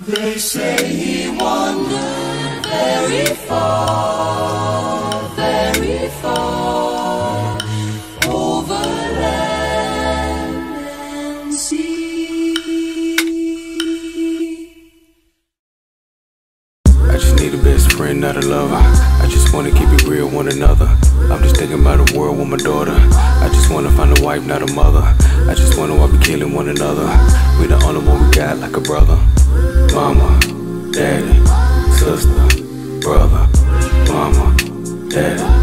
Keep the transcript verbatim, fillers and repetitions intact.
They say he wandered very far, very far, over land and sea. I just need a best friend, not a lover. I just wanna keep it real, one another. I'm just thinking about the world with my daughter. I just wanna find a wife, not a mother. I just wanna why we killing one another. We the only one we got, like a brother. Mama, daddy, sister, brother. Mama, daddy,